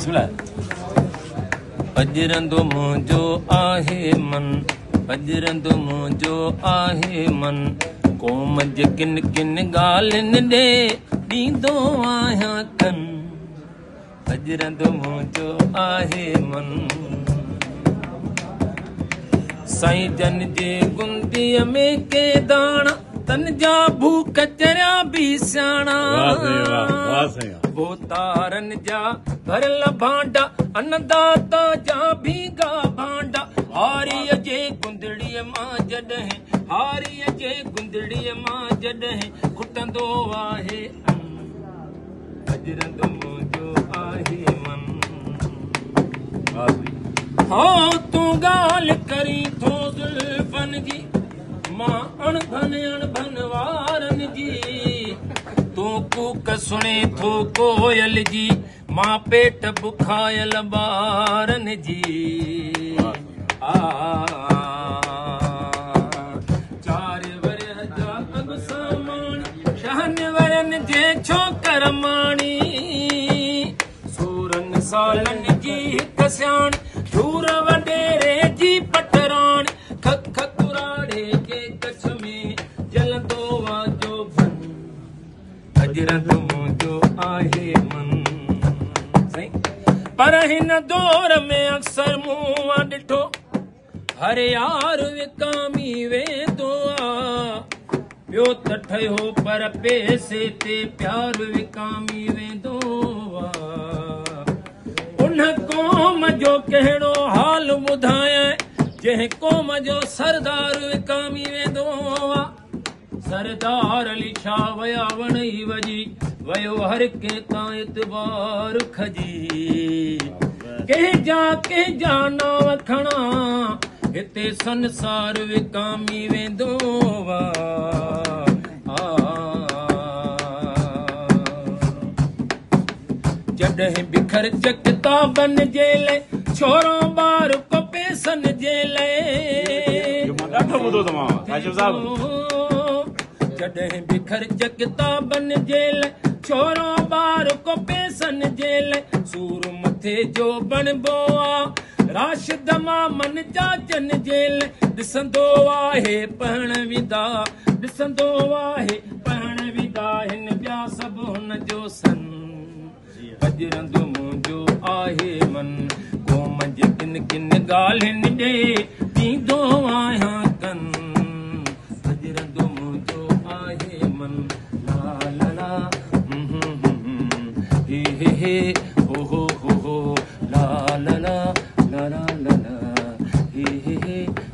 पजरंदो मुंहिंजो आहे मन, पजरंदो मुंहिंजो आहे मन, क़ौम जे किन किन ॻाल्हियुनि ॾे ॾींदो आहियां कन, पजरंदो मुंहिंजो आहे मन। साईं जन जे गुंदीअ में के दाणा, तन जा भूख चरिया भी सियाणा, बोतारन जा भरल भांडा, अन्नदाता जा भीगा भांडा, हारीअ जे गुंदड़ीअ मां जॾहिं, हारीअ जे गुंदड़ीअ मां जॾहिं खुटंदो आहे अन, पजरंदो मुंहिंजो आहे मन। हो तूं ॻाल्हि करी थो ज़ुल्फ़नि जी, मां अणभन वारनि जी, तूं कूक सुणे थो कोयल जी, मां पेट बुखायल ॿारनि जी। चारि वरिया जा अॻु सामाणी, शहनि वरनि जे छोकर माणी, सूरनि सालनि जी हिकु सियाणी, झूर वॾेरे जी पटराणी, खख कुराड़े के कच्छ में जलंदो वाजो भन, पजरंदो मुंहिंजो आहे मन। पर हिन दौर में अक्सर मूं ॾिठो, हर यार विकामी वेंदो आ, ॿियो त ठहियो पर पैसे ते प्यार विकामी वेंदो आ। उन क़ौम जो कहिड़ो हाल ॿुधायां, जंहिं क़ौम जो सरदार विकामी वेंदो आ। सरदार अली शाह वया वणई वजी, वयो हर कंहिं तां एतबार खजी, कंहिंजा नाव खणा, हिते संसार विकामी वेंदो आ। जॾहिं बिखर ज किताबनि जे लाइ, छोरो ॿार को पैसनि जे लाइ, जॾहिं बिखर ज किताबनि जे लाइ, छोरो ॿार को पैसनि जे लाइ, सूर मथे जो बणबो आ, राशिद मामन चाचनि जे लाइ, ॾिसंदो आहे पढ़ण विदा, ॾिसंदो आहे पढ़ण विदा, हिन ॿिया सभु हुन जो सन, पजरंदो मुंहिंजो आहे मन, क़ौम जे किन किन ॻाल्हियुनि ॾे ॾींदो आहियां कन, पजरंदो मुंहिंजो आहे मन। ला ला ला हे हे हो हो ला ला ला ला ला ला हे हे